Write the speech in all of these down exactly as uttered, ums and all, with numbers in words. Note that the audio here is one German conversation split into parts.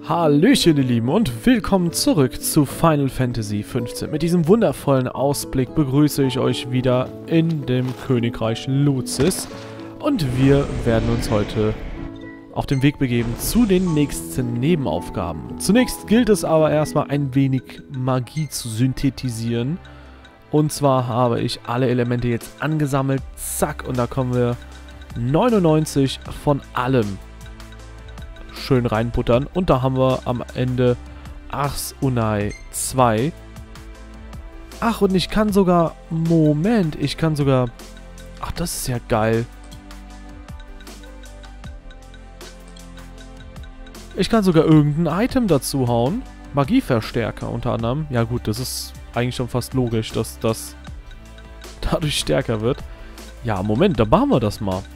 Hallöchen ihr Lieben und willkommen zurück zu Final Fantasy fünfzehn. Mit diesem wundervollen Ausblick begrüße ich euch wieder in dem Königreich Lucis. Und wir werden uns heute auf den Weg begeben zu den nächsten Nebenaufgaben. Zunächst gilt es aber erstmal ein wenig Magie zu synthetisieren. Und zwar habe ich alle Elemente jetzt angesammelt, zack, und da kommen wir neunundneunzig von allem schön reinbuttern. Und da haben wir am Ende Ars Unai zwei. Ach, und ich kann sogar... Moment, ich kann sogar... Ach, das ist ja geil. Ich kann sogar irgendein Item dazu hauen. Magieverstärker unter anderem. Ja gut, das ist eigentlich schon fast logisch, dass das dadurch stärker wird. Ja, Moment, da machen wir das mal.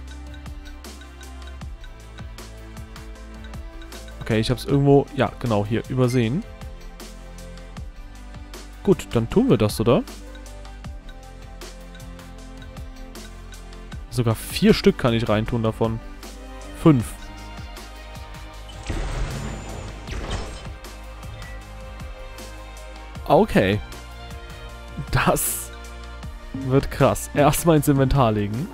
Okay, ich habe es irgendwo, ja genau, hier übersehen. Gut, dann tun wir das, oder? Sogar vier Stück kann ich reintun davon. Fünf. Okay. Das wird krass. Erstmal ins Inventar legen.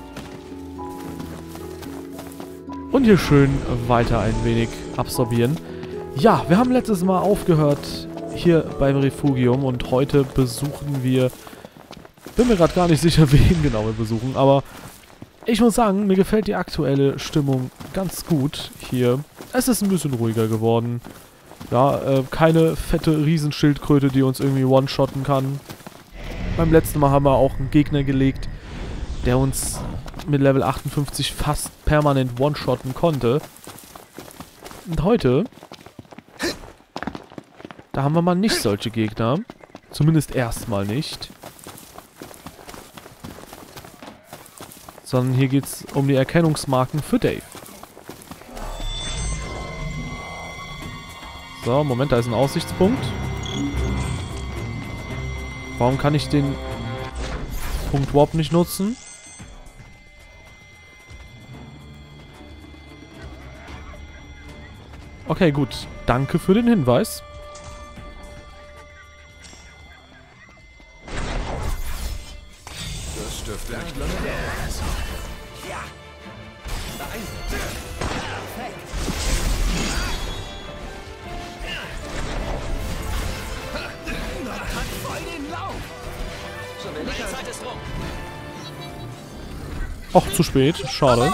Und hier schön weiter ein wenig absorbieren. Ja, wir haben letztes Mal aufgehört hier beim Refugium und heute besuchen wir... Bin mir gerade gar nicht sicher, wen genau wir besuchen, aber ich muss sagen, mir gefällt die aktuelle Stimmung ganz gut hier. Es ist ein bisschen ruhiger geworden. Ja, äh, keine fette Riesenschildkröte, die uns irgendwie one-shotten kann. Beim letzten Mal haben wir auch einen Gegner gelegt, der uns mit Level achtundfünfzig fast permanent one-shotten konnte. Und heute, da haben wir mal nicht solche Gegner. Zumindest erstmal nicht. Sondern hier geht es um die Erkennungsmarken für Dave. So, Moment, da ist ein Aussichtspunkt. Warum kann ich den Punkt Warp nicht nutzen? Okay, gut. Danke für den Hinweis. Das dürfte nicht lange dauern. Ja. Perfekt. Man hat voll den Lauf. So, die Zeit ist rum. Och, zu spät. Schade.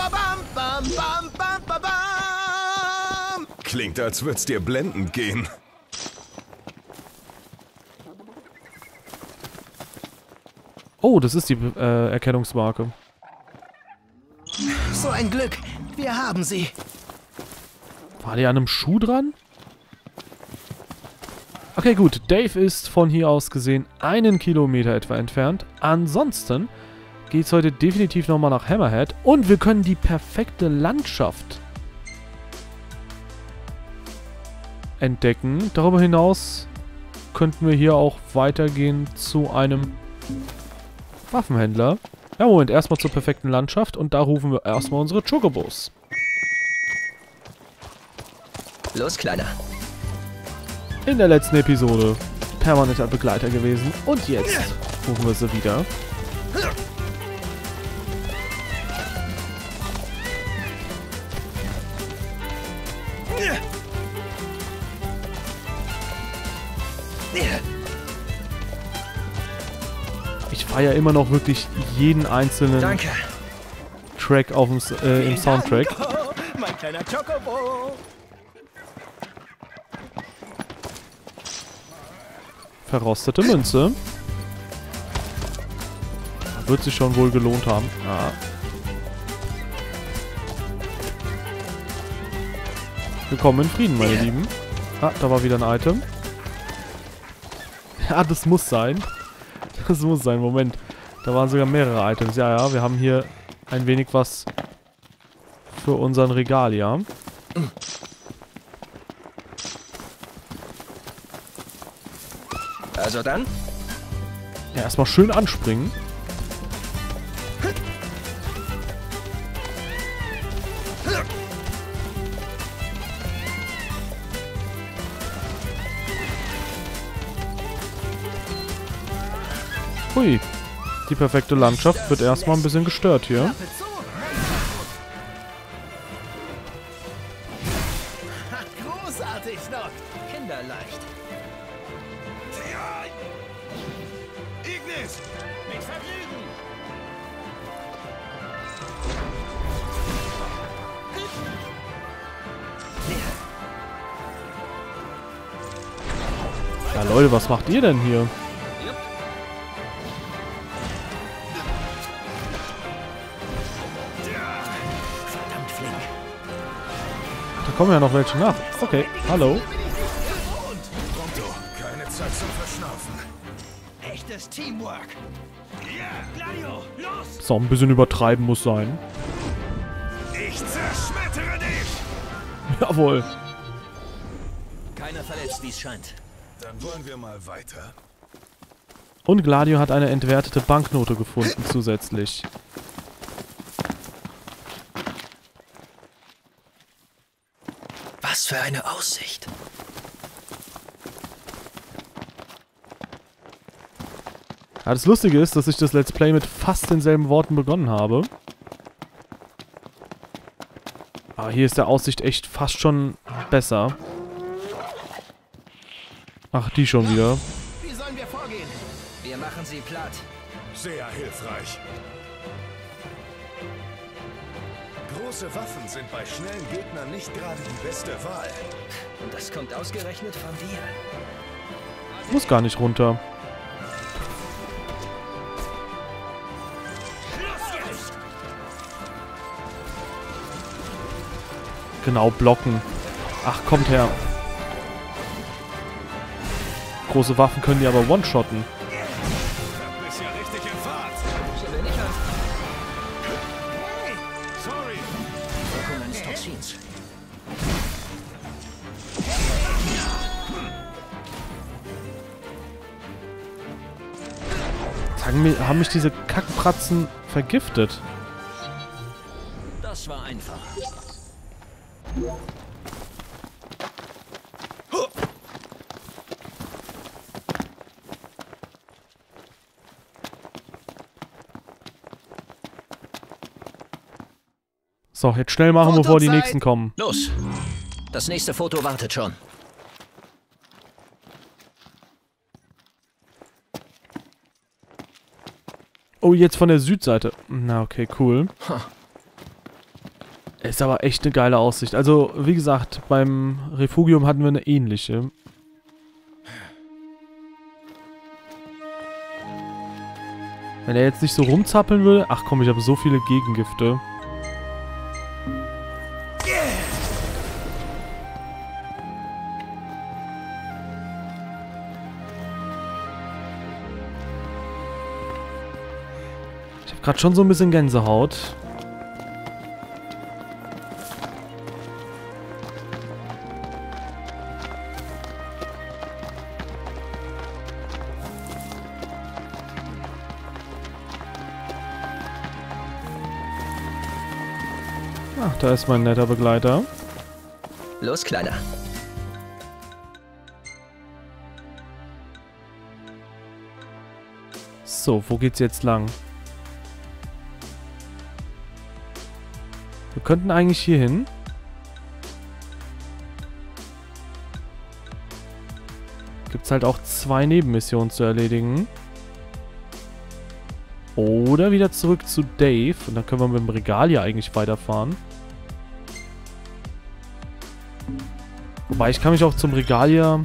Klingt, als würd's dir blendend gehen. Oh, das ist die äh, Erkennungsmarke. So ein Glück. Wir haben sie. War die an einem Schuh dran? Okay, gut. Dave ist von hier aus gesehen einen Kilometer etwa entfernt. Ansonsten geht es heute definitiv nochmal nach Hammerhead. Und wir können die perfekte Landschaft entdecken. Darüber hinaus könnten wir hier auch weitergehen zu einem Waffenhändler. Ja, Moment, erstmal zur perfekten Landschaft und da rufen wir erstmal unsere Chocobos. Los, Kleiner. In der letzten Episode permanenter Begleiter gewesen und jetzt rufen wir sie wieder. Ich feiere immer noch wirklich jeden einzelnen Danke. Track auf dem, äh, im Soundtrack. Danko, mein kleiner Chocobo. Verrostete Münze. Wird sich schon wohl gelohnt haben. Ja. Willkommen in Frieden, meine Lieben. Ah, da war wieder ein Item. Ja, das muss sein. Das muss sein. Moment. Da waren sogar mehrere Items. Ja, ja, wir haben hier ein wenig was für unseren Regal, ja. Also dann? Ja, erstmal schön anspringen. Hui. Die perfekte Landschaft wird erstmal ein bisschen gestört hier. Großartig noch. Kinderleicht. Ignis! Mit Vergnügen! Ja, Leute, was macht ihr denn hier? Verdammt flink. Da kommen ja noch welche nach. Okay, hallo. Pronto, keine Zeit zum Verschnaufen. Echtes Teamwork. Ja, Gladio, los! So, ein bisschen übertreiben muss sein. Ich zerschmettere dich! Jawohl. Keiner verletzt, wie es scheint. Dann wollen wir mal weiter. Und Gladio hat eine entwertete Banknote gefunden zusätzlich. Was für eine Aussicht. Ja, das Lustige ist, dass ich das Let's Play mit fast denselben Worten begonnen habe. Aber hier ist der Aussicht echt fast schon besser. Ach, die schon wieder. Wie sollen wir vorgehen? Wir machen sie platt. Sehr hilfreich. Große Waffen sind bei schnellen Gegnern nicht gerade die beste Wahl. Und das kommt ausgerechnet von dir. Ich muss gar nicht runter. Genau, blocken. Ach, kommt her. Große Waffen können die aber one-shotten. Du bist ja richtig in Fahrt. Ich will nicht an. Sorry. Wirkung eines Toxins. Sagen mir, haben mich diese Kackpratzen vergiftet? Das war einfach. So, jetzt schnell machen, bevor die Fotozeit. nächsten kommen. Los. Das nächste Foto wartet schon. Oh, jetzt von der Südseite. Na, okay, cool. Huh. Ist aber echt eine geile Aussicht. Also, wie gesagt, beim Refugium hatten wir eine ähnliche. Wenn er jetzt nicht so rumzappeln würde... Ach komm, ich habe so viele Gegengifte. Ich habe gerade schon so ein bisschen Gänsehaut. Ach, da ist mein netter Begleiter. Los, Kleiner. So, wo geht's jetzt lang? Wir könnten eigentlich hier hin. Gibt's halt auch zwei Nebenmissionen zu erledigen. Oder wieder zurück zu Dave. Und dann können wir mit dem Regal ja eigentlich weiterfahren. Wobei, ich kann mich auch zum Regal ja...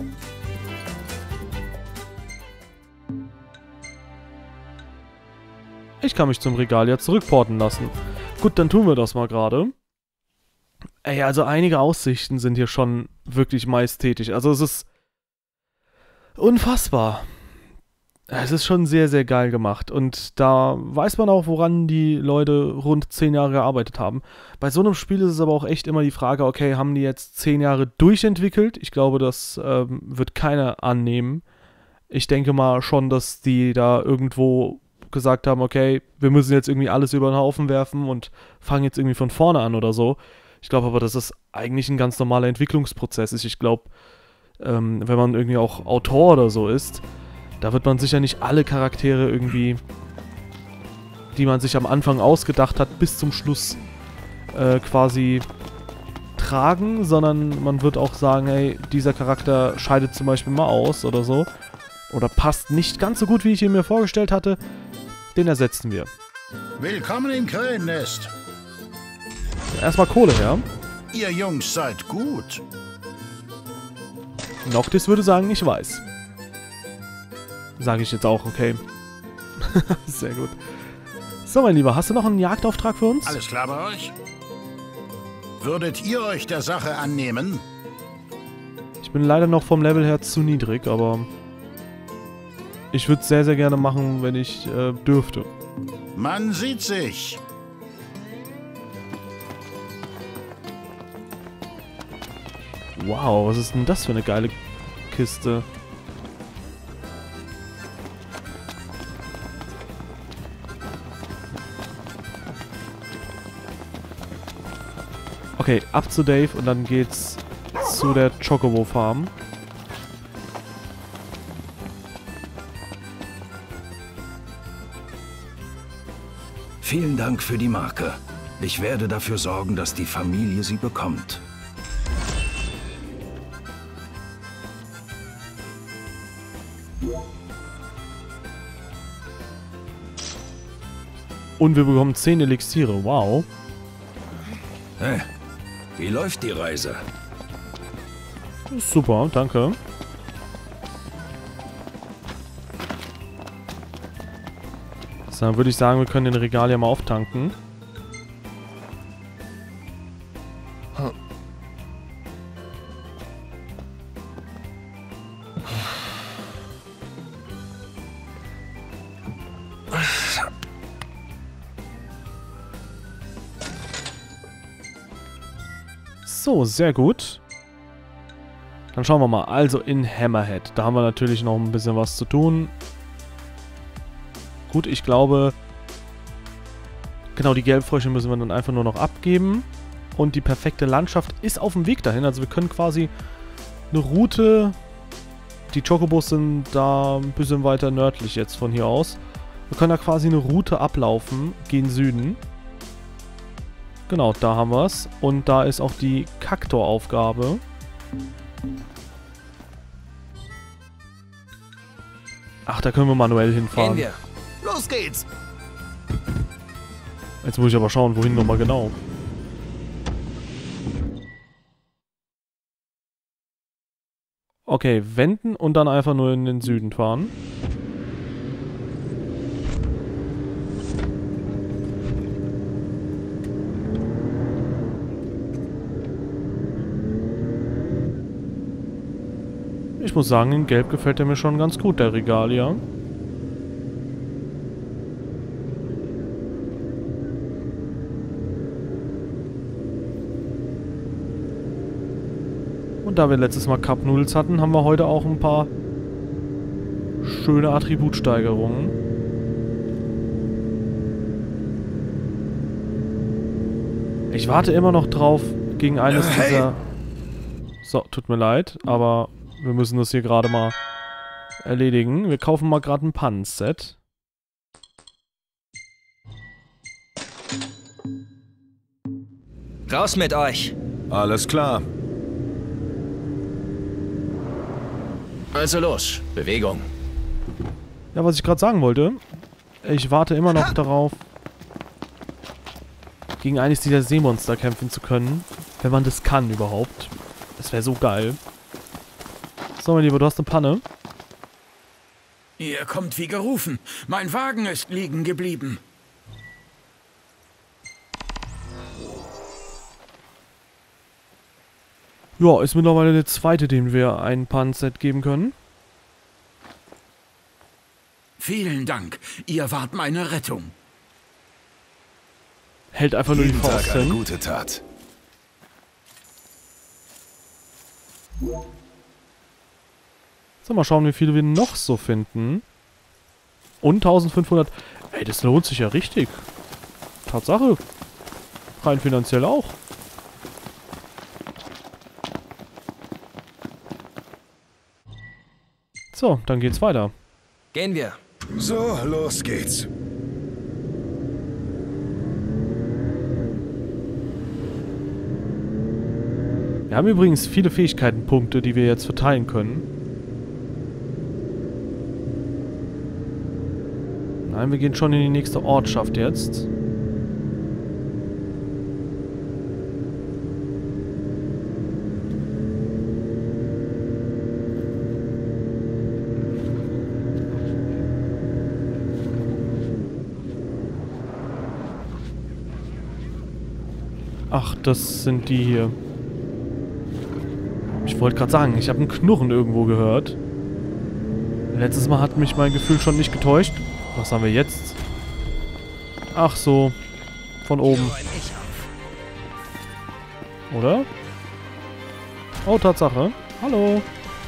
Ich kann mich zum Regal ja zurückporten lassen. Gut, dann tun wir das mal gerade. Ey, also einige Aussichten sind hier schon wirklich majestätisch. Also es ist unfassbar. Es ist schon sehr, sehr geil gemacht. Und da weiß man auch, woran die Leute rund zehn Jahre gearbeitet haben. Bei so einem Spiel ist es aber auch echt immer die Frage, okay, haben die jetzt zehn Jahre durchentwickelt? Ich glaube, das ähm, wird keiner annehmen. Ich denke mal schon, dass die da irgendwo gesagt haben, okay, wir müssen jetzt irgendwie alles über den Haufen werfen und fangen jetzt irgendwie von vorne an oder so. Ich glaube aber, dass das eigentlich ein ganz normaler Entwicklungsprozess ist. Ich glaube, ähm, wenn man irgendwie auch Autor oder so ist, Da wird man sicher nicht alle Charaktere irgendwie, die man sich am Anfang ausgedacht hat, bis zum Schluss äh, quasi tragen, sondern man wird auch sagen, hey, dieser Charakter scheidet zum Beispiel mal aus oder so. Oder passt nicht ganz so gut, wie ich ihn mir vorgestellt hatte. Den ersetzen wir. Willkommen im Krähennest. Erstmal Kohle her. Ihr Jungs seid gut. Noctis würde sagen, ich weiß. Sage ich jetzt auch, okay. Sehr gut. So, mein Lieber, hast du noch einen Jagdauftrag für uns? Alles klar bei euch? Würdet ihr euch der Sache annehmen? Ich bin leider noch vom Level her zu niedrig, aber ich würde es sehr, sehr gerne machen, wenn ich äh, dürfte. Man sieht sich. Wow, was ist denn das für eine geile Kiste? Okay, ab zu Dave und dann geht's zu der Chocobo Farm. Vielen Dank für die Marke. Ich werde dafür sorgen, dass die Familie sie bekommt. Und wir bekommen zehn Elixiere, wow. Hey, wie läuft die Reise? Super, danke. So, dann würde ich sagen, wir können den Regal ja mal auftanken. So, sehr gut. Dann schauen wir mal. Also in Hammerhead. Da haben wir natürlich noch ein bisschen was zu tun. Gut, ich glaube... Genau, die Gelbfrösche müssen wir dann einfach nur noch abgeben. Und die perfekte Landschaft ist auf dem Weg dahin. Also wir können quasi eine Route... Die Chocobos sind da ein bisschen weiter nördlich jetzt von hier aus. Wir können da quasi eine Route ablaufen, gehen Süden. Genau, da haben wir es. Und da ist auch die Kaktor-Aufgabe. Ach, da können wir manuell hinfahren. Gehen wir. Los geht's. Jetzt muss ich aber schauen, wohin nochmal genau. Okay, wenden und dann einfach nur in den Süden fahren. Ich muss sagen, in Gelb gefällt er mir schon ganz gut, der Regalia. Und da wir letztes Mal Cup Noodles hatten, haben wir heute auch ein paar schöne Attributsteigerungen. Ich warte immer noch drauf, gegen eines Hey. dieser... So, tut mir leid, aber wir müssen das hier gerade mal erledigen. Wir kaufen mal gerade ein Panzset. Raus mit euch. Alles klar. Also los, Bewegung. Ja, was ich gerade sagen wollte, ich warte immer noch darauf, gegen eines dieser Seemonster kämpfen zu können, wenn man das kann überhaupt. Das wäre so geil. So, mein Lieber, du hast eine Panne. Ihr kommt wie gerufen. Mein Wagen ist liegen geblieben. Ja, ist mittlerweile der zweite, dem wir ein Panzerset geben können. Vielen Dank. Ihr wart meine Rettung. Hält einfach nur die Jeden Faust Tag eine hin. gute Tat. So, mal schauen, wie viele wir noch so finden. Und eintausendfünfhundert. Ey, das lohnt sich ja richtig. Tatsache. Rein finanziell auch. So, dann geht's weiter. Gehen wir. So, los geht's. Wir haben übrigens viele Fähigkeitenpunkte, die wir jetzt verteilen können. Nein, wir gehen schon in die nächste Ortschaft jetzt. Ach, das sind die hier. Ich wollte gerade sagen, ich habe ein Knurren irgendwo gehört. Letztes Mal hat mich mein Gefühl schon nicht getäuscht. Was haben wir jetzt? Ach so. Von oben. Oder? Oh, Tatsache. Hallo.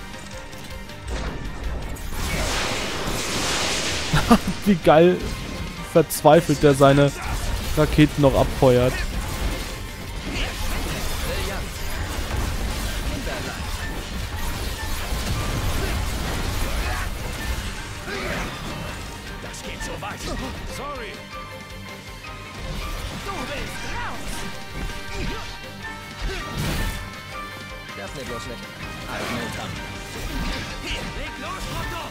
Wie geil verzweifelt der seine Raketen noch abfeuert. Sorry. Du willst raus. Darf mir bloß nicht. Halt Mut an. Hier, leg los, Otto.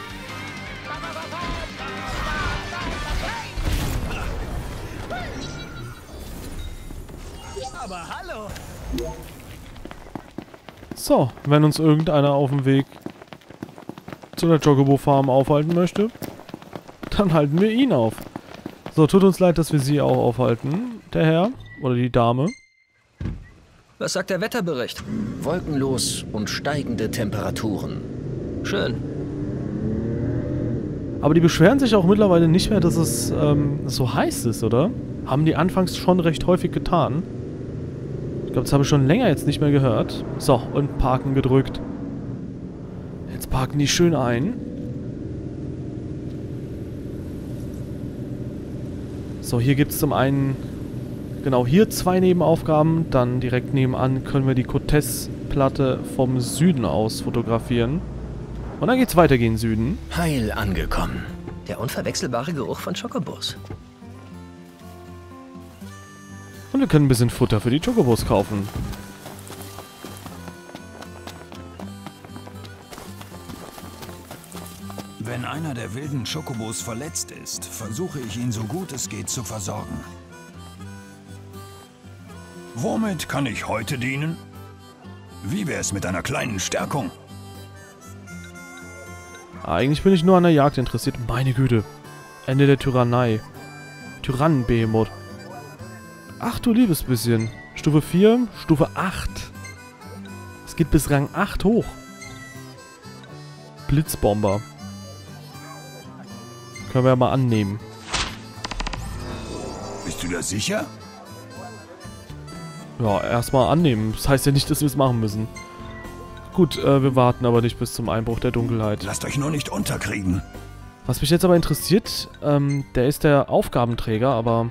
Aber hallo. So, wenn uns irgendeiner auf dem Weg zu der Chocobo Farm aufhalten möchte, dann halten wir ihn auf. So, tut uns leid, dass wir sie auch aufhalten. Der Herr oder die Dame. Was sagt der Wetterbericht? Wolkenlos und steigende Temperaturen. Schön. Aber die beschweren sich auch mittlerweile nicht mehr, dass es ähm, so heiß ist, oder? Haben die anfangs schon recht häufig getan. Ich glaube, das habe ich schon länger jetzt nicht mehr gehört. So, und parken gedrückt. Jetzt parken die schön ein. So, hier gibt es zum einen, genau hier zwei Nebenaufgaben. Dann direkt nebenan können wir die Cortez-Platte vom Süden aus fotografieren. Und dann geht's weiter gegen Süden. Heil angekommen. Der unverwechselbare Geruch von Chocobos. Und wir können ein bisschen Futter für die Chocobos kaufen. Wenn einer der wilden Chocobos verletzt ist, versuche ich ihn so gut es geht zu versorgen. Womit kann ich heute dienen? Wie wäre es mit einer kleinen Stärkung? Eigentlich bin ich nur an der Jagd interessiert. Meine Güte. Ende der Tyrannei. Tyrannenbehemoth. Ach du liebes bisschen. Stufe vier, Stufe acht. Es geht bis Rang acht hoch. Blitzbomber. Können wir ja mal annehmen. Bist du da sicher? Ja, erstmal annehmen. Das heißt ja nicht, dass wir es machen müssen. Gut, äh, wir warten aber nicht bis zum Einbruch der Dunkelheit. Lasst euch nur nicht unterkriegen. Was mich jetzt aber interessiert, ähm, der ist der Aufgabenträger, aber...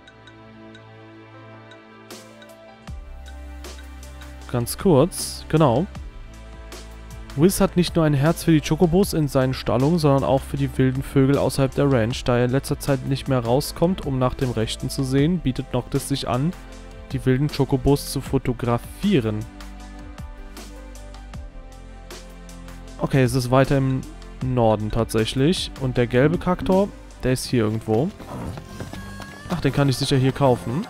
Ganz kurz, genau. Wiz hat nicht nur ein Herz für die Chocobos in seinen Stallungen, sondern auch für die wilden Vögel außerhalb der Ranch. Da er in letzter Zeit nicht mehr rauskommt, um nach dem Rechten zu sehen, bietet Noctis sich an, die wilden Chocobos zu fotografieren. Okay, es ist weiter im Norden tatsächlich. Und der gelbe Kaktor, der ist hier irgendwo. Ach, den kann ich sicher hier kaufen.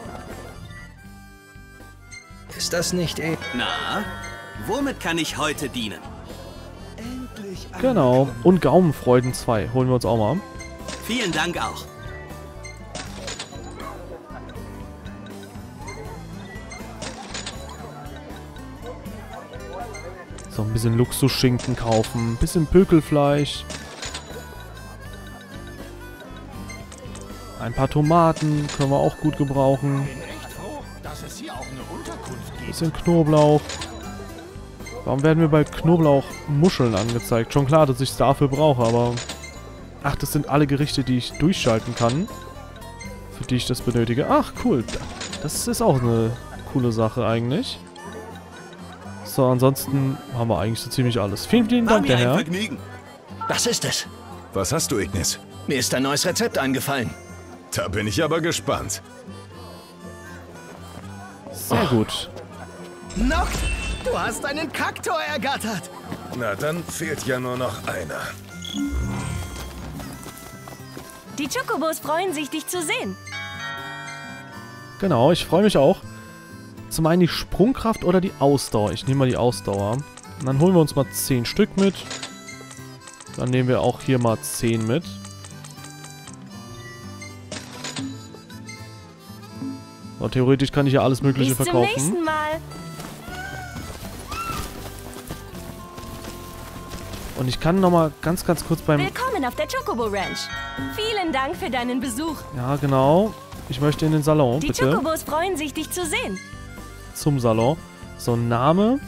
Ist das nicht eh... Na, womit kann ich heute dienen? Genau. Und Gaumenfreuden zwei. Holen wir uns auch mal. Vielen Dank auch. So, ein bisschen Luxusschinken kaufen. Ein bisschen Pökelfleisch. Ein paar Tomaten können wir auch gut gebrauchen. Ein bisschen Knoblauch. Warum werden wir bei Knoblauch Muscheln angezeigt? Schon klar, dass ich es dafür brauche, aber... Ach, das sind alle Gerichte, die ich durchschalten kann. Für die ich das benötige. Ach, cool. Das ist auch eine coole Sache eigentlich. So, ansonsten haben wir eigentlich so ziemlich alles. Vielen, vielen Dank, der Herr. Was ist es? Was hast du, Ignis? Mir ist ein neues Rezept eingefallen. Da bin ich aber gespannt. Sehr gut. Noct, du hast einen Kaktor ergattert. Na, dann fehlt ja nur noch einer. Die Chocobos freuen sich, dich zu sehen. Genau, ich freue mich auch. Zum einen die Sprungkraft oder die Ausdauer. Ich nehme mal die Ausdauer. Und dann holen wir uns mal zehn Stück mit. Dann nehmen wir auch hier mal zehn mit. So, theoretisch kann ich ja alles Mögliche Bis verkaufen. zum nächsten Mal. Und ich kann nochmal ganz, ganz kurz beim... Willkommen auf der Chocobo Ranch. Vielen Dank für deinen Besuch. Ja, genau. Ich möchte in den Salon, Die bitte. Chocobos freuen sich, dich zu sehen. Zum Salon. So, Name.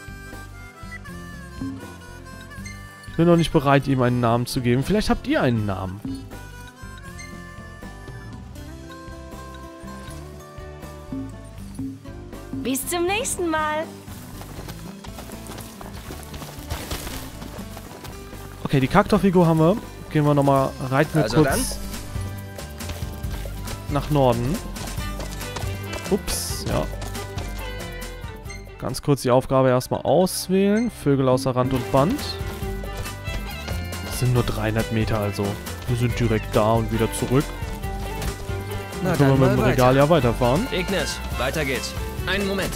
Ich bin noch nicht bereit, ihm einen Namen zu geben. Vielleicht habt ihr einen Namen. Bis zum nächsten Mal. Okay, die Kaktorfigur haben wir. Gehen wir nochmal, reiten wir Also kurz dann? nach Norden. Ups, ja. Ganz kurz die Aufgabe erstmal auswählen. Vögel außer Rand und Band. Das sind nur dreihundert Meter, also. Wir sind direkt da und wieder zurück. Na, Dann können wir dann mit dem mal Regal ja weiterfahren. Ignis, weiter geht's. Einen Moment.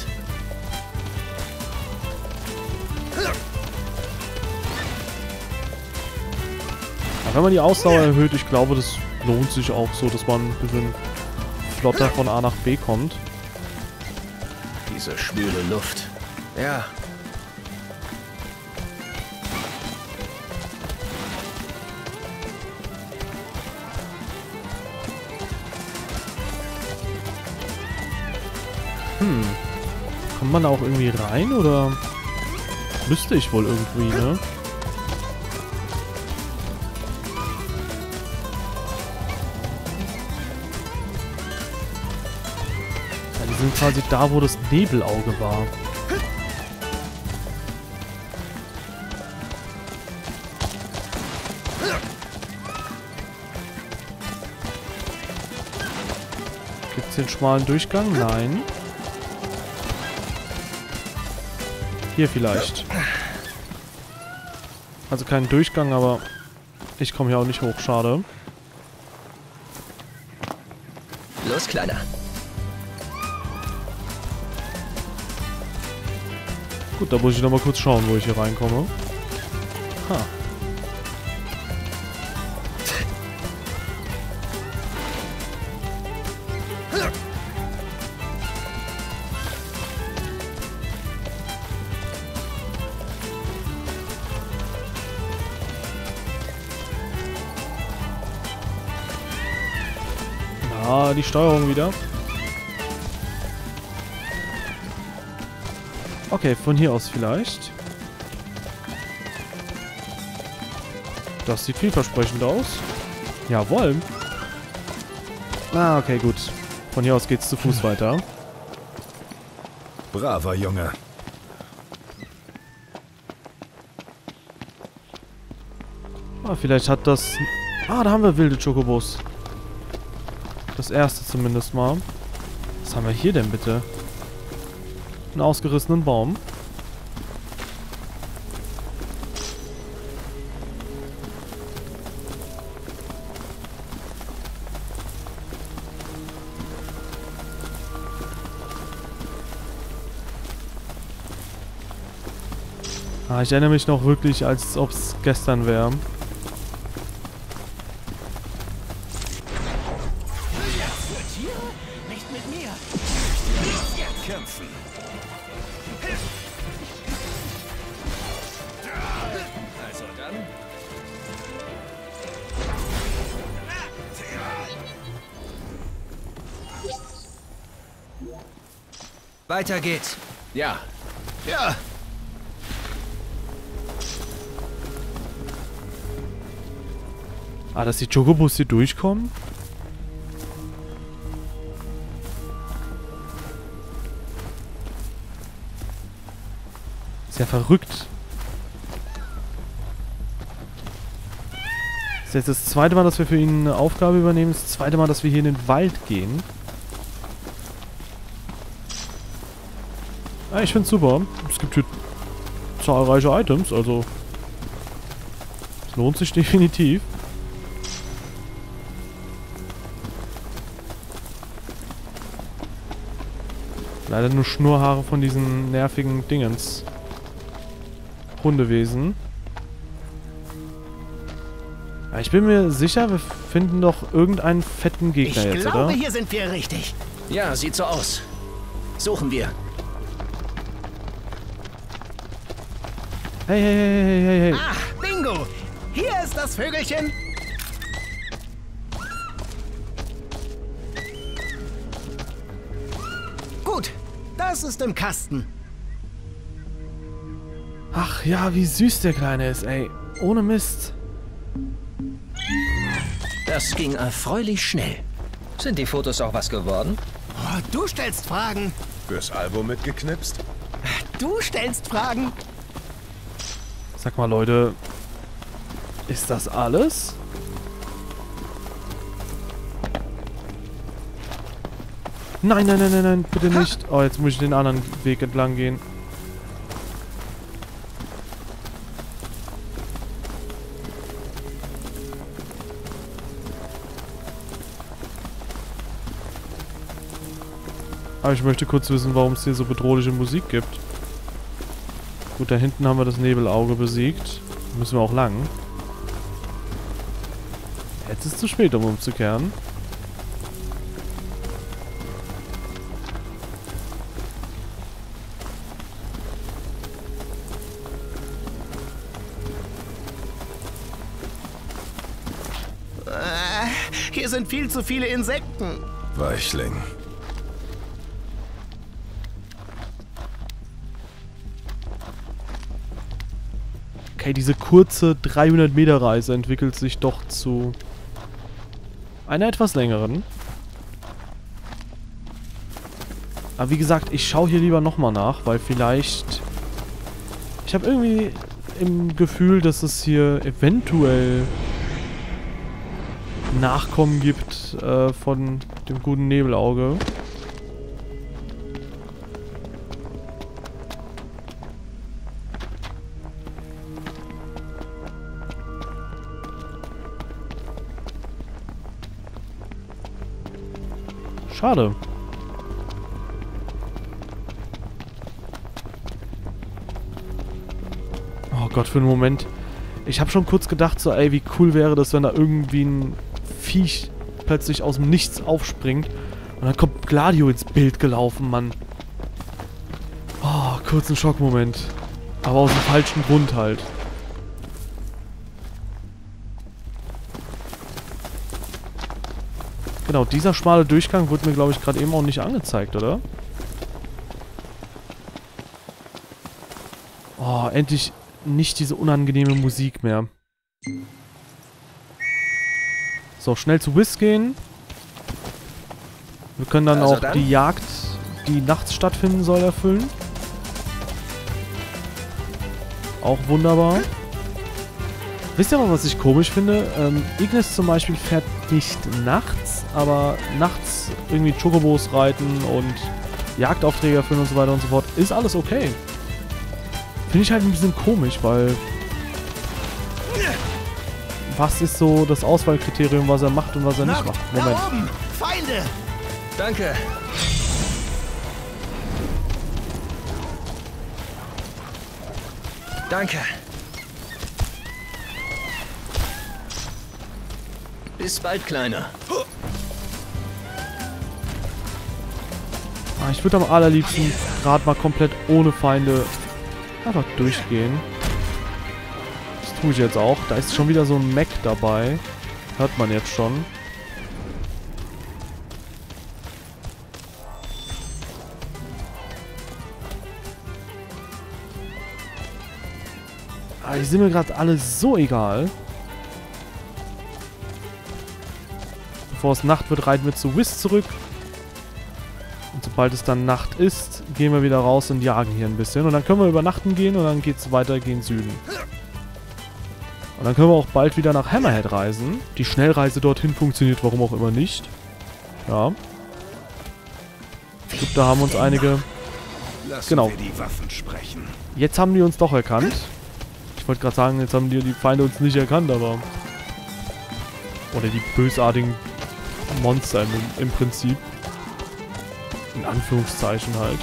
Ja, wenn man die Ausdauer erhöht, ich glaube, das lohnt sich auch so, dass man ein bisschen flotter von A nach B kommt. Diese schwüle Luft. Ja. Hm. Kommt man da auch irgendwie rein, oder? Müsste ich wohl irgendwie, ne? Ja, die sind quasi da, wo das Nebelauge war. Gibt's hier einen schmalen Durchgang? Nein. Hier vielleicht. Also kein Durchgang, aber ich komme hier auch nicht hoch. Schade. Los, Kleiner. Gut, da muss ich noch mal kurz schauen, wo ich hier reinkomme. Ha. Ah, die Steuerung wieder. Okay, von hier aus vielleicht. Das sieht vielversprechend aus. Jawohl. Ah, okay, gut. Von hier aus geht's zu Fuß weiter. Braver Junge. Ah, vielleicht hat das... Ah, da haben wir wilde Chocobos. Das erste zumindest mal. Was haben wir hier denn bitte? Einen ausgerissenen Baum. Ah, ich erinnere mich noch wirklich, als ob es gestern wäre. Nicht mit mir. Kämpfen. Also dann. Weiter geht's. Ja. Ja. Ah, dass die Chocobos hier durchkommen? Ist ja verrückt. Das ist jetzt das zweite Mal, dass wir für ihn eine Aufgabe übernehmen. Das zweite Mal, dass wir hier in den Wald gehen. Ja, ich finde es super. Es gibt hier zahlreiche Items, also es lohnt sich definitiv. Leider nur Schnurrhaare von diesen nervigen Dingens. Hundewesen. Ja, ich bin mir sicher, wir finden doch irgendeinen fetten Gegner ich jetzt, glaube, oder? hier sind wir richtig. Ja, sieht so aus. Suchen wir. Hey, hey, hey, hey, hey, hey. Ah, bingo. Hier ist das Vögelchen. Gut, das ist im Kasten. Ach ja, wie süß der Kleine ist, ey. Ohne Mist. Das ging erfreulich schnell. Sind die Fotos auch was geworden? Oh, du stellst Fragen. Fürs Album mitgeknipst? Du stellst Fragen. Sag mal, Leute. Ist das alles? Nein, nein, nein, nein, nein, bitte nicht. Oh, jetzt muss ich den anderen Weg entlang gehen. Aber ich möchte kurz wissen, warum es hier so bedrohliche Musik gibt. Gut, da hinten haben wir das Nebelauge besiegt. Müssen wir auch lang. Jetzt ist es zu spät, um umzukehren. Äh, hier sind viel zu viele Insekten. Weichling. Okay, diese kurze dreihundert Meter Reise entwickelt sich doch zu einer etwas längeren. Aber wie gesagt, ich schaue hier lieber nochmal nach, weil vielleicht... Ich habe irgendwie im Gefühl, dass es hier eventuell Nachkommen gibt äh, von dem guten Nebelauge. Schade. Oh Gott, für einen Moment. Ich habe schon kurz gedacht, so, ey, wie cool wäre das, wenn da irgendwie ein Viech plötzlich aus dem Nichts aufspringt. Und dann kommt Gladio ins Bild gelaufen, Mann. Oh, kurz ein Schockmoment. Aber aus dem falschen Grund halt. Genau, dieser schmale Durchgang wurde mir, glaube ich, gerade eben auch nicht angezeigt, oder? Oh, endlich nicht diese unangenehme Musik mehr. So, schnell zu Wiz gehen. Wir können dann Also auch dann? die Jagd, die nachts stattfinden soll, erfüllen. Auch wunderbar. Wisst ihr aber, was ich komisch finde? Ähm, Ignis zum Beispiel fährt nicht nachts, aber nachts irgendwie Chocobos reiten und Jagdaufträge erfüllen und so weiter und so fort. Ist alles okay. Finde ich halt ein bisschen komisch, weil... Was ist so das Auswahlkriterium, was er macht und was er nicht macht? Moment. Da oben! Feinde! Danke. Danke. Bis bald, Kleiner. Ah, ich würde am allerliebsten gerade mal komplett ohne Feinde einfach durchgehen. Das tue ich jetzt auch. Da ist schon wieder so ein Mech dabei. Hört man jetzt schon. Ah, die sind mir gerade alle so egal. Bevor es Nacht wird, reiten wir zu Wiz zurück. Und sobald es dann Nacht ist, gehen wir wieder raus und jagen hier ein bisschen. Und dann können wir übernachten gehen und dann geht es weiter gen Süden. Und dann können wir auch bald wieder nach Hammerhead reisen. Die Schnellreise dorthin funktioniert, warum auch immer nicht. Ja. Ich glaube, da haben uns einige... Lassen Genau. wir die Waffen sprechen. Jetzt haben die uns doch erkannt. Ich wollte gerade sagen, jetzt haben die, die Feinde uns nicht erkannt, aber... Oder die bösartigen Monster im, im Prinzip. In Anführungszeichen halt.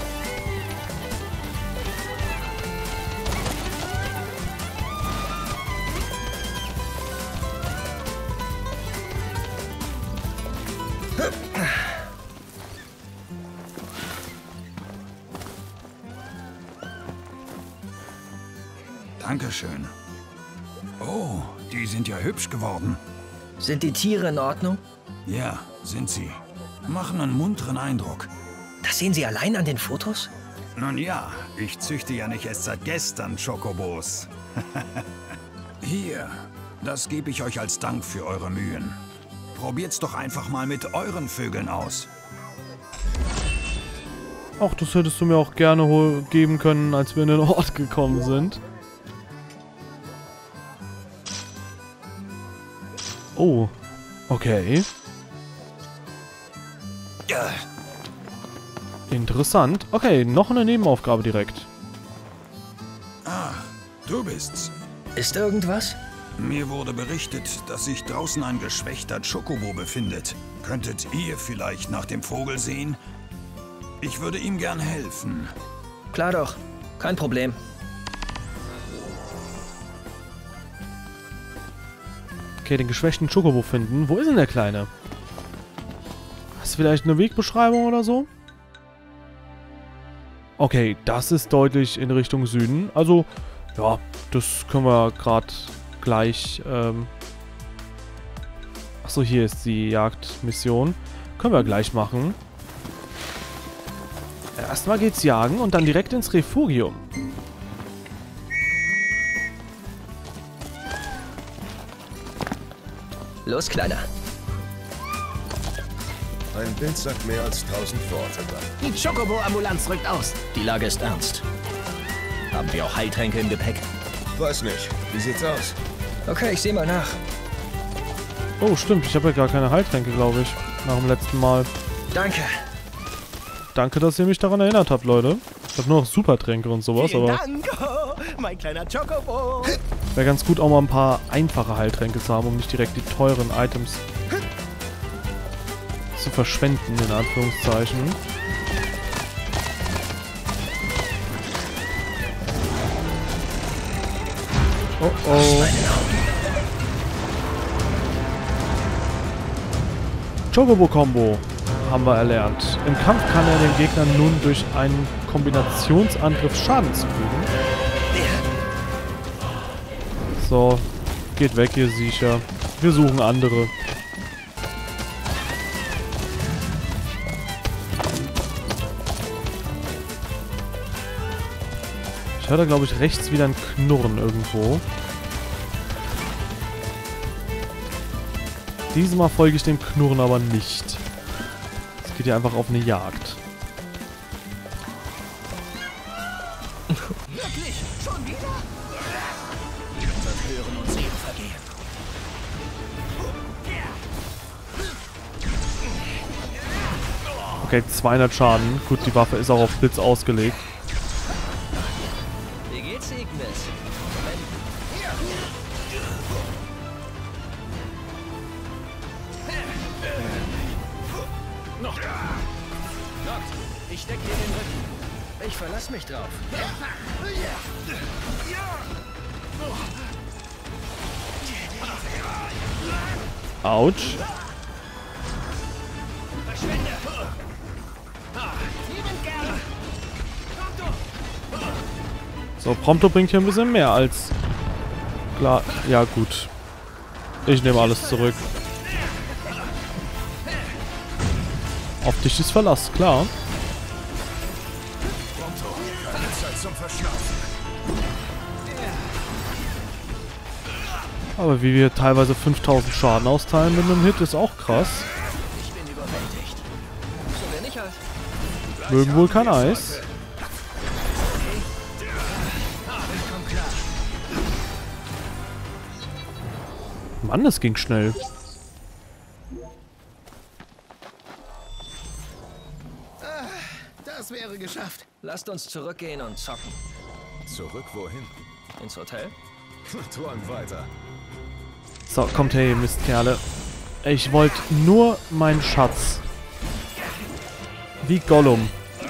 Dankeschön. Oh, die sind ja hübsch geworden. Sind die Tiere in Ordnung? Ja, sind sie. Machen einen munteren Eindruck. Das sehen Sie allein an den Fotos? Nun ja, ich züchte ja nicht erst seit gestern Chocobos. Hier, das gebe ich euch als Dank für eure Mühen. Probiert's doch einfach mal mit euren Vögeln aus. Ach, das hättest du mir auch gerne hol- geben können, als wir in den Ort gekommen sind. Oh, okay. Ja. Interessant. Okay, noch eine Nebenaufgabe direkt. Ah, du bist's. Ist irgendwas? Mir wurde berichtet, dass sich draußen ein geschwächter Chocobo befindet. Könntet ihr vielleicht nach dem Vogel sehen? Ich würde ihm gern helfen. Klar doch. Kein Problem. Okay, den geschwächten Chocobo finden. Wo ist denn der Kleine? Hast du vielleicht eine Wegbeschreibung oder so? Okay, das ist deutlich in Richtung Süden. Also, ja, das können wir gerade gleich... Ähm Achso, hier ist die Jagdmission. Können wir gleich machen. Erstmal geht's jagen und dann direkt ins Refugium. Los, Kleiner. Ein Bild sagt mehr als tausend Worte. Die Chocobo-Ambulanz rückt aus. Die Lage ist ernst. Haben wir auch Heiltränke im Gepäck? Weiß nicht. Wie sieht's aus? Okay, ich sehe mal nach. Oh, stimmt. Ich habe ja gar keine Heiltränke, glaube ich. Nach dem letzten Mal. Danke. Danke, dass ihr mich daran erinnert habt, Leute. Ich habe nur noch Supertränke und sowas, Vielen aber... Dank, oh, mein kleiner Chocobo. Wäre ganz gut, auch mal ein paar einfache Heiltränke zu haben, um nicht direkt die teuren Items zu verschwenden, in Anführungszeichen. Oh oh. Chocobo-Kombo haben wir erlernt. Im Kampf kann er den Gegnern nun durch einen Kombinationsangriff Schaden zufügen. So, geht weg, ihr Siecher. Wir suchen andere. Ich höre da, glaube ich, rechts wieder ein Knurren irgendwo. Diesmal folge ich dem Knurren aber nicht. Es geht hier einfach auf eine Jagd. Wirklich? Schon wieder? Wird Hören und Sehen vergehen. Okay, zweihundert Schaden. Gut, die Waffe ist auch auf Blitz ausgelegt. Wie geht's, Ignis? Noch. Ich deck dir den Rücken. Ich verlass mich drauf. Autsch. Verschwinde. Liebend gerne. So, Prompto bringt hier ein bisschen mehr als... Klar, ja gut. Ich nehme alles zurück. Auf dich ist Verlass, klar. Keine Zeit zum Verschlafen. Aber wie wir teilweise fünftausend Schaden austeilen mit einem Hit, ist auch krass. Ich bin überwältigt. So bin ich halt. Mögen wohl kein Eis. Mann, das ging schnell. Das wäre geschafft. Lasst uns zurückgehen und zocken. Zurück wohin? Ins Hotel? Träum weiter. So, kommt her, ihr Mistkerle. Ich wollte nur meinen Schatz. Wie Gollum.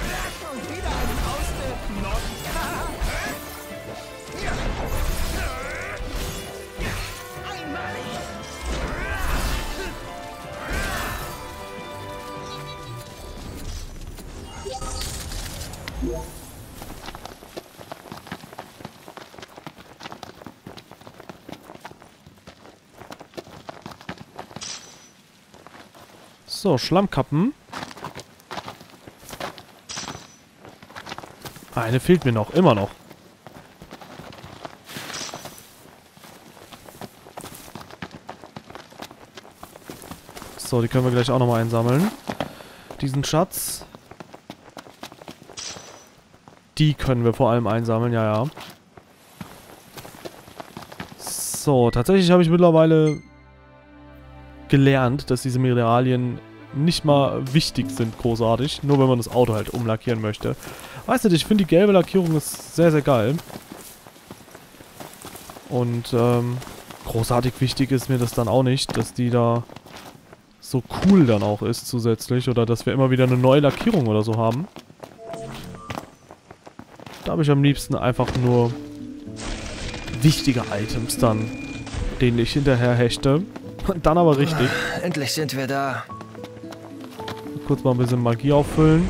So, Schlammkappen. Eine fehlt mir noch, immer noch. So, die können wir gleich auch nochmal einsammeln. Diesen Schatz. Die können wir vor allem einsammeln, ja, ja. So, tatsächlich habe ich mittlerweile gelernt, dass diese Mineralien nicht mal wichtig sind, großartig. Nur wenn man das Auto halt umlackieren möchte. Weißt du, ich finde die gelbe Lackierung ist sehr, sehr geil. Und, ähm, großartig wichtig ist mir das dann auch nicht, dass die da so cool dann auch ist zusätzlich. Oder dass wir immer wieder eine neue Lackierung oder so haben. Da habe ich am liebsten einfach nur wichtige Items dann, denen ich hinterher hechte. Und dann aber richtig. Endlich sind wir da. Kurz mal ein bisschen Magie auffüllen.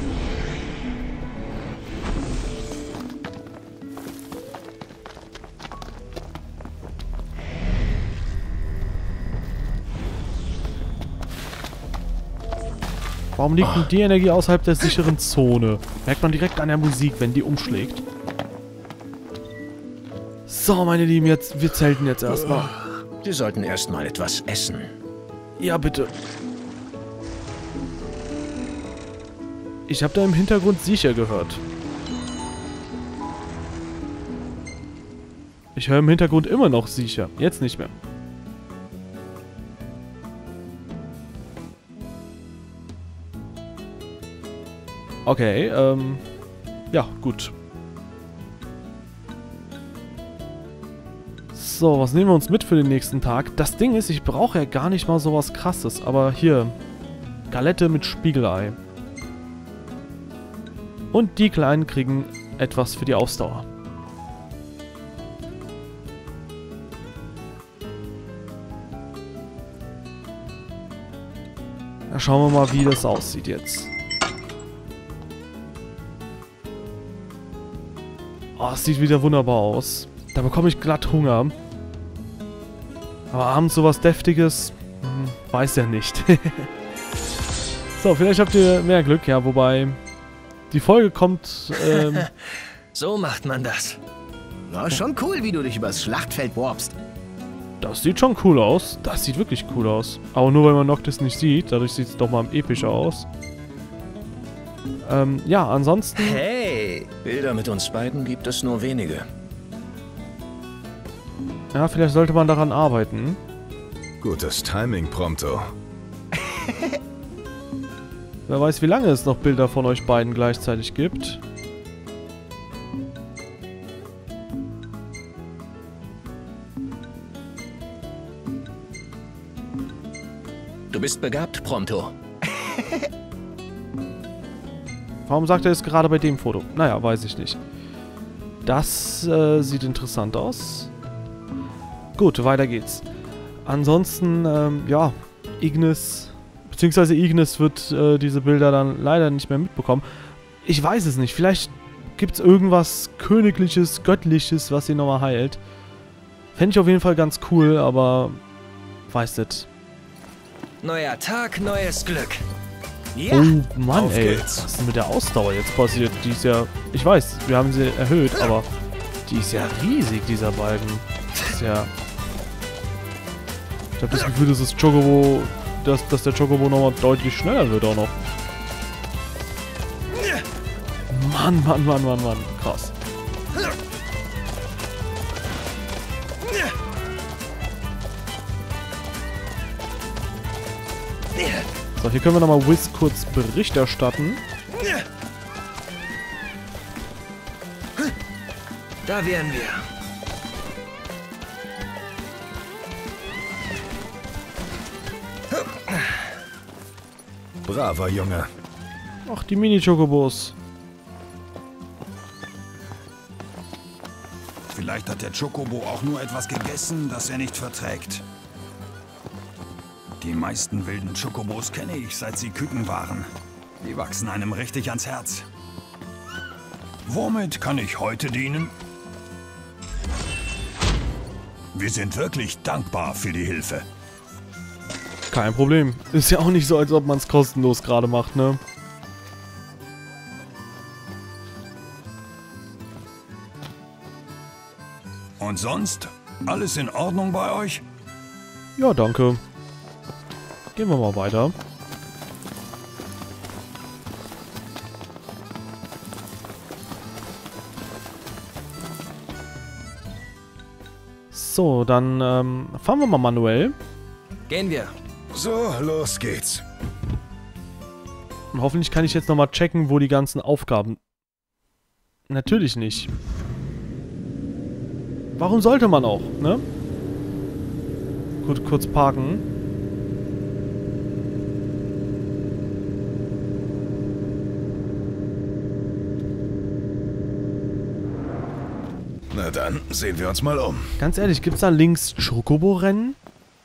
Warum liegt denn die Energie außerhalb der sicheren Zone? Merkt man direkt an der Musik, wenn die umschlägt. So, meine Lieben, jetzt, wir zelten jetzt erstmal. Wir sollten erstmal etwas essen. Ja, bitte. Ich habe da im Hintergrund sicher gehört. Ich höre im Hintergrund immer noch sicher. Jetzt nicht mehr. Okay, ähm... ja, gut. So, was nehmen wir uns mit für den nächsten Tag? Das Ding ist, ich brauche ja gar nicht mal sowas Krasses. Aber hier, Galette mit Spiegelei. Und die Kleinen kriegen etwas für die Ausdauer. Da schauen wir mal, wie das aussieht jetzt. Oh, es sieht wieder wunderbar aus. Da bekomme ich glatt Hunger. Aber abends sowas Deftiges, hm, weiß ja nicht. So, vielleicht habt ihr mehr Glück, ja, wobei die Folge kommt, ähm... So macht man das. Ja, schon cool, wie du dich übers Schlachtfeld warpst. Das sieht schon cool aus. Das sieht wirklich cool aus. Aber nur weil man Noctis nicht sieht, dadurch sieht es doch mal epischer aus. Ähm, ja, ansonsten... Hey, Bilder mit uns beiden gibt es nur wenige. Ja, vielleicht sollte man daran arbeiten. Gutes Timing, Prompto. Wer weiß, wie lange es noch Bilder von euch beiden gleichzeitig gibt. Du bist begabt, Prompto. Warum sagt er es gerade bei dem Foto? Naja, weiß ich nicht. Das äh, sieht interessant aus. Gut, weiter geht's. Ansonsten, ähm, ja, Ignis, beziehungsweise Ignis wird äh, diese Bilder dann leider nicht mehr mitbekommen. Ich weiß es nicht. Vielleicht gibt's irgendwas Königliches, Göttliches, was sie nochmal heilt. Fände ich auf jeden Fall ganz cool, aber weiß nicht. Neuer Tag, neues Glück. Ja. Oh Mann, Auf ey. geht's. Was ist denn mit der Ausdauer jetzt passiert? Die ist ja... Ich weiß, wir haben sie erhöht, aber... Die ist ja riesig, dieser Balken. Das ist ja... Ich habe das Gefühl, dass das Chocobo... Dass, dass der Chocobo nochmal deutlich schneller wird auch noch. Mann, Mann, Mann, Mann, Mann. Krass. So, hier können wir nochmal Wiz kurz Bericht erstatten. Da wären wir. Braver Junge. Ach, die Mini-Chocobos. Vielleicht hat der Chocobo auch nur etwas gegessen, das er nicht verträgt. Die meisten wilden Chocobos kenne ich, seit sie Küken waren. Die wachsen einem richtig ans Herz. Womit kann ich heute dienen? Wir sind wirklich dankbar für die Hilfe. Kein Problem. Ist ja auch nicht so, als ob man es kostenlos gerade macht, ne? Und sonst? Alles in Ordnung bei euch? Ja, danke. Gehen wir mal weiter. So, dann ähm, fahren wir mal manuell. Gehen wir. So, los geht's. Und hoffentlich kann ich jetzt nochmal checken, wo die ganzen Aufgaben... Natürlich nicht. Warum sollte man auch, ne? Gut, kurz parken. Na dann, sehen wir uns mal um. Ganz ehrlich, gibt's da links Chocobo-Rennen?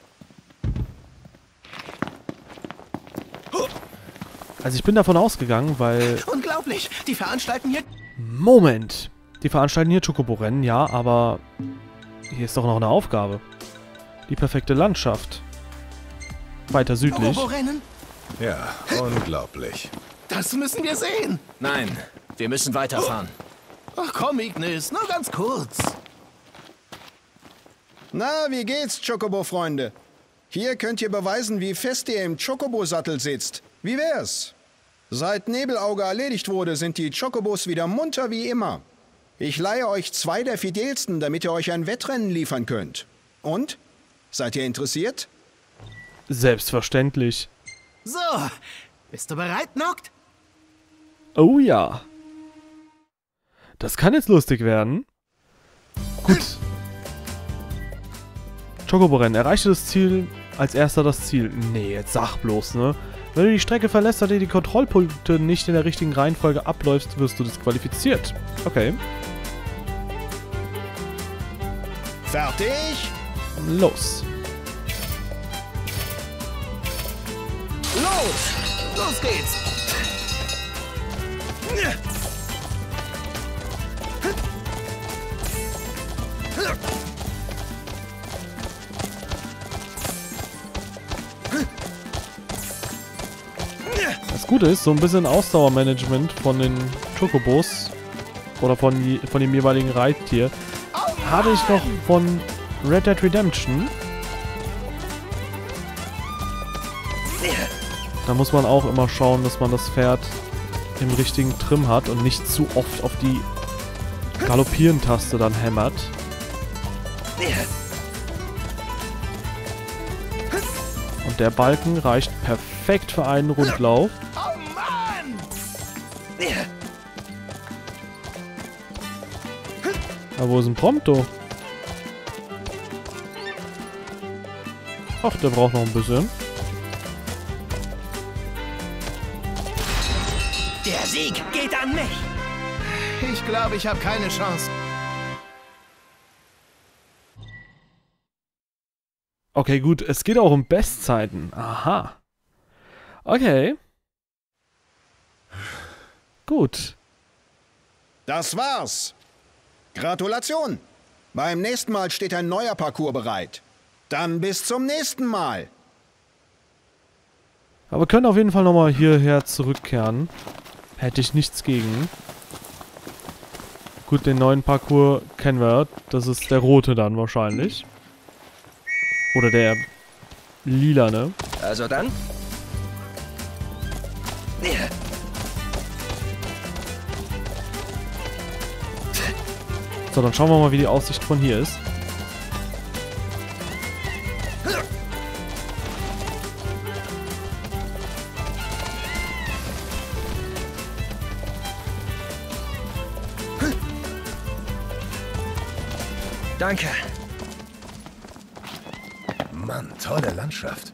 Also ich bin davon ausgegangen, weil... Unglaublich! Die veranstalten hier... Moment! Die veranstalten hier Chocobo-Rennen, ja, aber... Hier ist doch noch eine Aufgabe. Die perfekte Landschaft. Weiter südlich. Chocobo-Rennen? Ja, unglaublich. Das müssen wir sehen! Nein, wir müssen weiterfahren. Ach komm, Ignis, nur ganz kurz. Na, wie geht's, Chocobo-Freunde? Hier könnt ihr beweisen, wie fest ihr im Chocobo-Sattel sitzt. Wie wär's? Seit Nebelauge erledigt wurde, sind die Chocobos wieder munter wie immer. Ich leihe euch zwei der fidelsten, damit ihr euch ein Wettrennen liefern könnt. Und? Seid ihr interessiert? Selbstverständlich. So, bist du bereit, Noct? Oh ja. Das kann jetzt lustig werden. Gut. Chocobo-Rennen. Erreiche das Ziel als erster das Ziel. Nee, jetzt sag bloß, ne? Wenn du die Strecke verlässt, oder die Kontrollpunkte nicht in der richtigen Reihenfolge abläufst, wirst du disqualifiziert. Okay. Fertig? Los. Los! Los geht's! Das Gute ist, so ein bisschen Ausdauermanagement von den Chocobos oder von, die, von dem jeweiligen Reittier habe ich noch von Red Dead Redemption. Da muss man auch immer schauen, dass man das Pferd im richtigen Trim hat und nicht zu oft auf die Galoppieren-Taste dann hämmert. Und der Balken reicht perfekt für einen Rundlauf. Oh Mann! Aber wo ist ein Prompto? Ach, der braucht noch ein bisschen. Der Sieg geht an mich! Ich glaube, ich habe keine Chance. Okay, gut, es geht auch um Bestzeiten. Aha. Okay. Gut. Das war's. Gratulation. Beim nächsten Mal steht ein neuer Parcours bereit. Dann bis zum nächsten Mal. Aber wir können auf jeden Fall nochmal hierher zurückkehren. Hätte ich nichts gegen. Gut, den neuen Parcours kennen wir. Das ist der rote dann wahrscheinlich. Oder der lilane. Also dann? So, dann schauen wir mal, wie die Aussicht von hier ist. Danke. Mann, tolle Landschaft.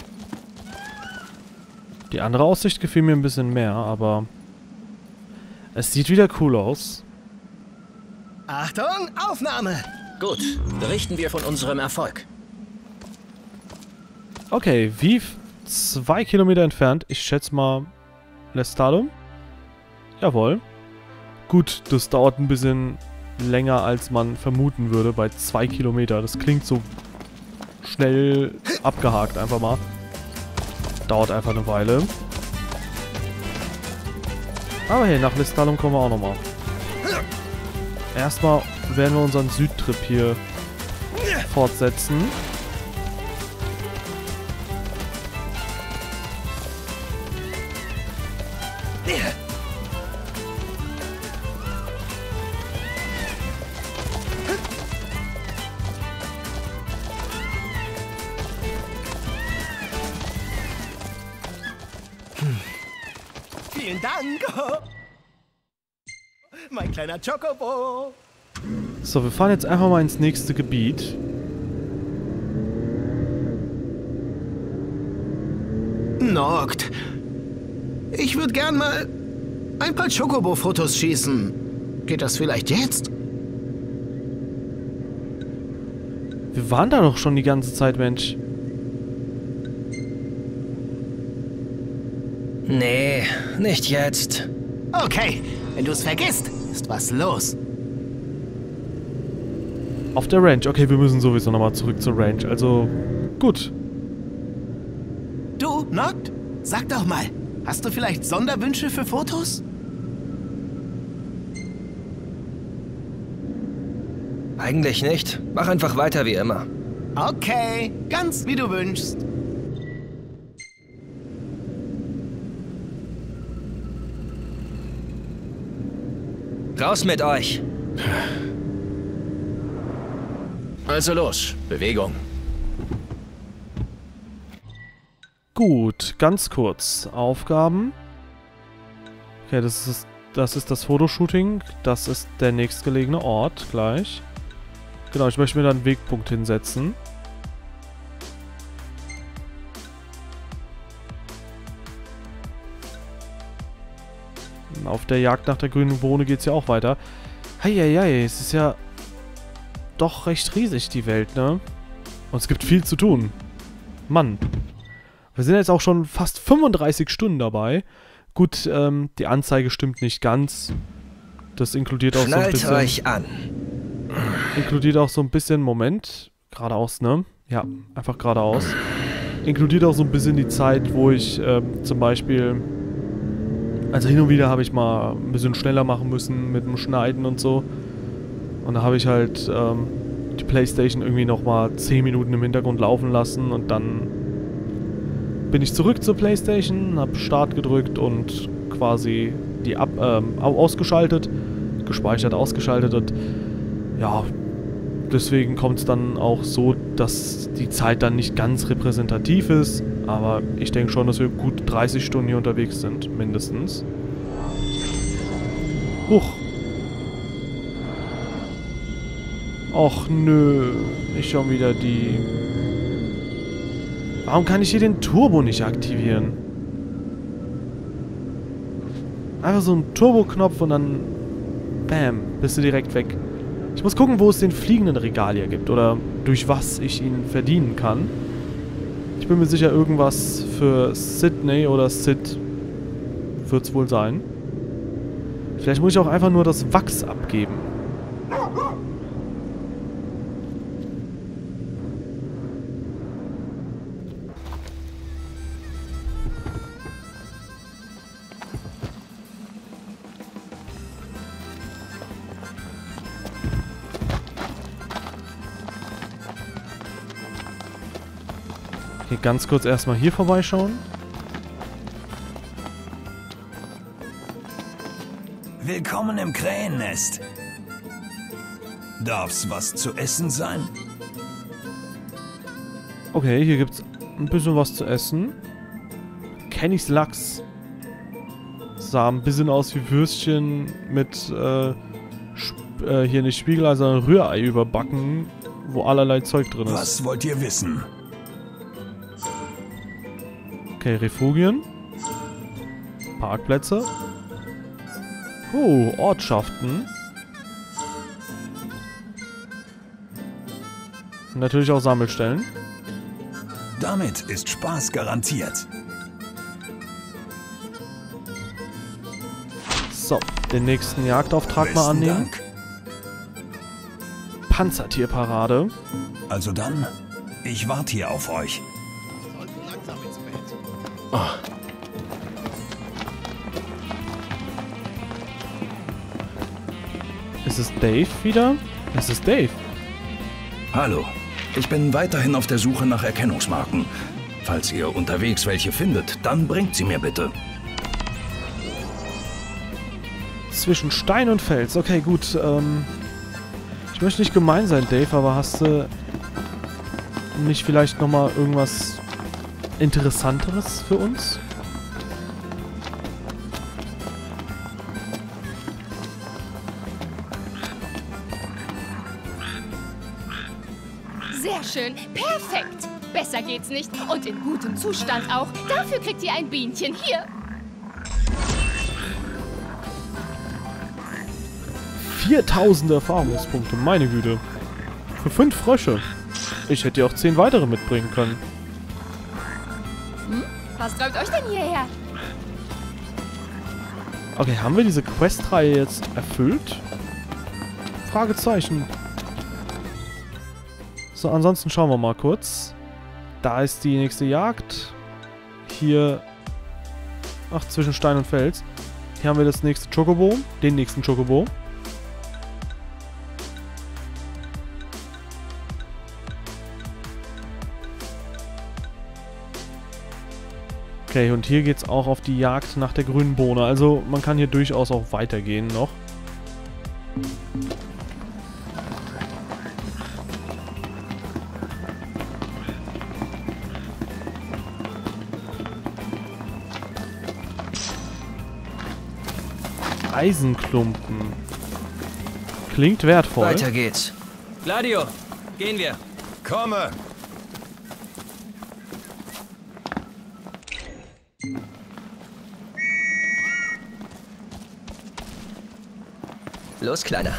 Die andere Aussicht gefiel mir ein bisschen mehr, aber es sieht wieder cool aus. Achtung, Aufnahme! Gut, berichten wir von unserem Erfolg. Okay, Viv, zwei Kilometer entfernt. Ich schätze mal Lestallum. Jawohl. Gut, das dauert ein bisschen länger, als man vermuten würde bei zwei Kilometer. Das klingt so schnell abgehakt einfach mal. Dauert einfach eine Weile. Aber hey, nach Lestallum kommen wir auch nochmal. Erstmal werden wir unseren Südtrip hier fortsetzen. Vielen Dank. Mein kleiner Chocobo. So, wir fahren jetzt einfach mal ins nächste Gebiet. Noct. Ich würde gern mal ein paar Chocobo-Fotos schießen. Geht das vielleicht jetzt? Wir waren da doch schon die ganze Zeit, Mensch. Nee, nicht jetzt. Okay, wenn du es vergisst, ist was los. Auf der Range. Okay, wir müssen sowieso nochmal zurück zur Range. Also, gut. Du, Noct, sag doch mal, hast du vielleicht Sonderwünsche für Fotos? Eigentlich nicht. Mach einfach weiter wie immer. Okay, ganz wie du wünschst. Raus mit euch. Also los, Bewegung. Gut, ganz kurz. Aufgaben. Okay, das ist, das ist das Fotoshooting. Das ist der nächstgelegene Ort gleich. Genau, ich möchte mir da einen Wegpunkt hinsetzen. Auf der Jagd nach der grünen Bohne geht es ja auch weiter. Heieiei, es ist ja doch recht riesig, die Welt, ne? Und es gibt viel zu tun. Mann. Wir sind jetzt auch schon fast fünfunddreißig Stunden dabei. Gut, ähm, die Anzeige stimmt nicht ganz. Das inkludiert auch Schnallt so ein bisschen... euch an. Inkludiert auch so ein bisschen... Moment. Geradeaus, ne? Ja, einfach geradeaus. Inkludiert auch so ein bisschen die Zeit, wo ich ähm, zum Beispiel... Also hin und wieder habe ich mal ein bisschen schneller machen müssen mit dem Schneiden und so. Und da habe ich halt ähm, die Playstation irgendwie nochmal zehn Minuten im Hintergrund laufen lassen. Und dann bin ich zurück zur Playstation, habe Start gedrückt und quasi die ab, ähm, ausgeschaltet. Gespeichert, ausgeschaltet. Und ja, deswegen kommt es dann auch so, dass die Zeit dann nicht ganz repräsentativ ist. Aber ich denke schon, dass wir gut dreißig Stunden hier unterwegs sind, mindestens. Huch. Och nö, nicht schon wieder die... Warum kann ich hier den Turbo nicht aktivieren? Einfach so ein Turbo-Knopf und dann... Bam, bist du direkt weg. Ich muss gucken, wo es den fliegenden Regalier gibt oder durch was ich ihn verdienen kann. Ich bin mir sicher, irgendwas für Sydney oder Sid wird es wohl sein. Vielleicht muss ich auch einfach nur das Wachs abgeben. Okay, ganz kurz erstmal hier vorbeischauen. Willkommen im Krähennest. Darf's was zu essen sein? Okay, hier gibt's ein bisschen was zu essen. Kennys Lachs. Sah ein bisschen aus wie Würstchen mit äh, äh, hier nicht Spiegelei, sondern Rührei überbacken, wo allerlei Zeug drin ist. Was wollt ihr wissen? Okay, Refugien. Parkplätze. Oh, Ortschaften. Und natürlich auch Sammelstellen. Damit ist Spaß garantiert. So, den nächsten Jagdauftrag mal Besten annehmen. Dank. Panzertierparade. Also dann, ich warte hier auf euch. Oh. Ist es Dave wieder? Es ist Dave. Hallo, ich bin weiterhin auf der Suche nach Erkennungsmarken. Falls ihr unterwegs welche findet, dann bringt sie mir bitte. Zwischen Stein und Fels. Okay, gut. Ähm, ich möchte nicht gemein sein, Dave, aber hast du nicht vielleicht nochmal irgendwas Interessanteres für uns? Sehr schön. Perfekt. Besser geht's nicht. Und in gutem Zustand auch. Dafür kriegt ihr ein Bienchen. Hier. viertausend Erfahrungspunkte, meine Güte. Für fünf Frösche. Ich hätte ja auch zehn weitere mitbringen können. Hm? Was treibt euch denn hierher? Okay, haben wir diese Questreihe jetzt erfüllt? Fragezeichen. So, ansonsten schauen wir mal kurz. Da ist die nächste Jagd. Hier... Ach, zwischen Stein und Fels. Hier haben wir das nächste Chocobo. Den nächsten Chocobo. Okay, und hier geht's auch auf die Jagd nach der grünen Bohne. Also man kann hier durchaus auch weitergehen noch. Eisenklumpen. Klingt wertvoll. Weiter geht's. Gladio, gehen wir. Komme! Los, Kleiner.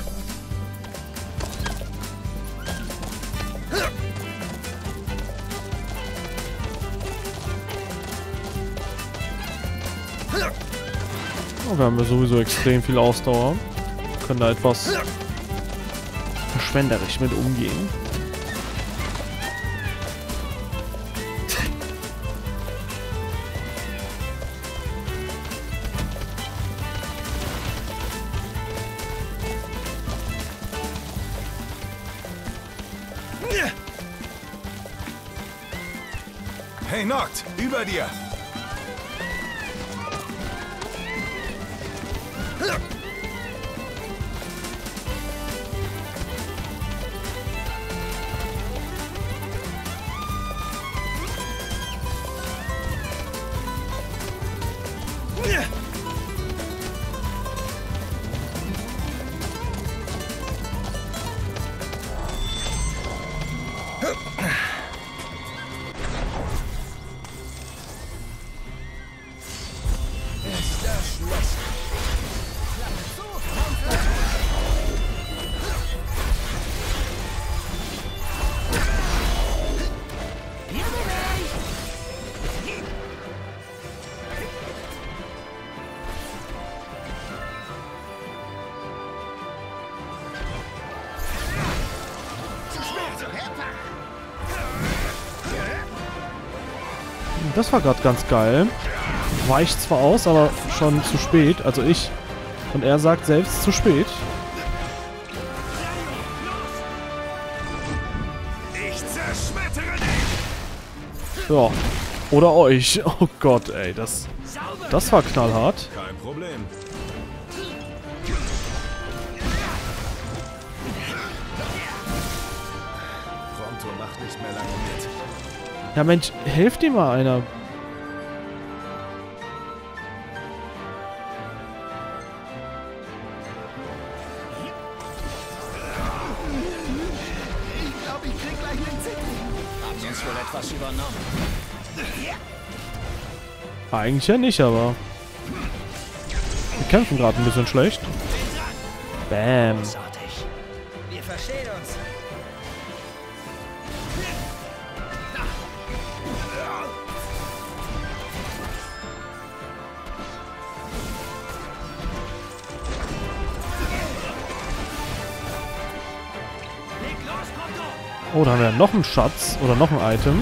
Oh, wir haben ja sowieso extrem viel Ausdauer. Können da etwas verschwenderisch mit umgehen. Hey, Noct, über dir! Das war gerade ganz geil. Weicht zwar aus, aber schon zu spät. Also ich. Und er sagt selbst zu spät. Ich zerschmettere dich! Ja. Oder euch. Oh Gott, ey. Das, das war knallhart. Kein Problem. Pronto macht nicht mehr lange mit. Ja Mensch, helft ihm mal einer. uns wohl etwas übernommen. Eigentlich ja nicht, aber... Wir kämpfen gerade ein bisschen schlecht. Bam. Wir verstehen uns. Oh, da haben wir noch einen Schatz oder noch ein Item.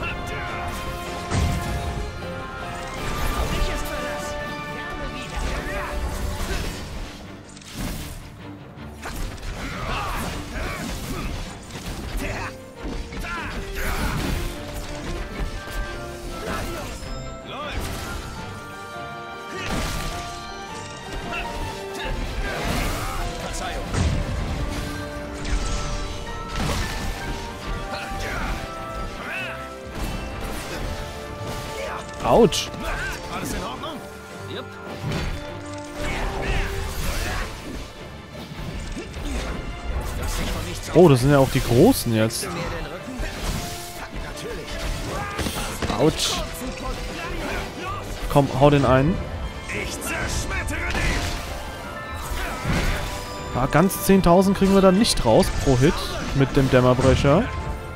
Autsch. Alles in Ordnung? Jupp. Oh, das sind ja auch die Großen jetzt. Autsch. Komm, hau den einen. Ich zerschmettere dich! Ah, ganz zehntausend kriegen wir dann nicht raus pro Hit mit dem Dämmerbrecher.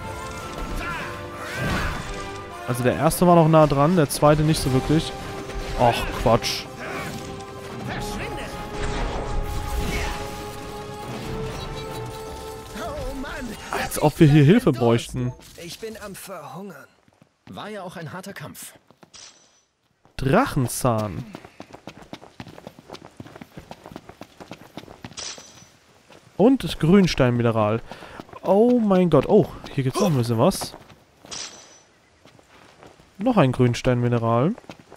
Also der erste war noch nah dran, der zweite nicht so wirklich. Och, Quatsch. Als ob wir hier Hilfe bräuchten. Ich bin am Verhungern. War ja auch ein harter Kampf. Drachenzahn. Und Grünsteinmineral. Oh mein Gott. Oh, hier gibt's noch ein bisschen was. Noch ein Grünsteinmineral.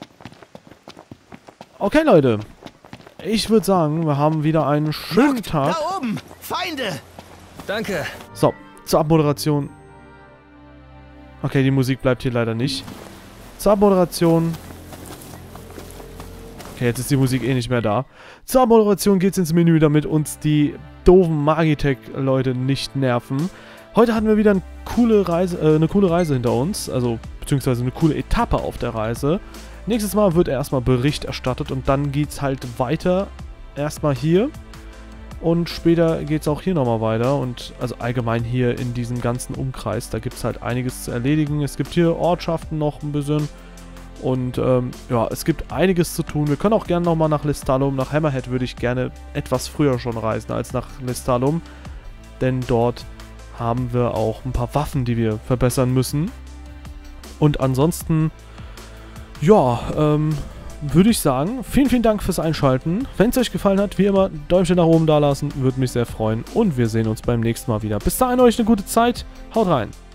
Okay, Leute. Ich würde sagen, wir haben wieder einen schönen Noct, Tag. Da oben! Feinde! Danke. So, zur Abmoderation. Okay, die Musik bleibt hier leider nicht. Zur Abmoderation. Okay, jetzt ist die Musik eh nicht mehr da. Zur Abmoderation geht's ins Menü, damit uns die doofen Magitech-Leute nicht nerven. Heute hatten wir wieder eine coole Reise, äh, eine coole Reise hinter uns. Also, beziehungsweise eine coole Etappe auf der Reise. Nächstes Mal wird erstmal Bericht erstattet und dann geht's halt weiter. Erstmal hier. Und später geht es auch hier nochmal weiter. Und also allgemein hier in diesem ganzen Umkreis. Da gibt es halt einiges zu erledigen. Es gibt hier Ortschaften noch ein bisschen. Und ähm, ja, es gibt einiges zu tun. Wir können auch gerne nochmal nach Lestallum. Nach Hammerhead würde ich gerne etwas früher schon reisen als nach Lestallum. Denn dort haben wir auch ein paar Waffen, die wir verbessern müssen. Und ansonsten, ja, ähm... würde ich sagen, vielen, vielen Dank fürs Einschalten. Wenn es euch gefallen hat, wie immer, Däumchen nach oben da lassen, würde mich sehr freuen. Und wir sehen uns beim nächsten Mal wieder. Bis dahin euch eine gute Zeit. Haut rein.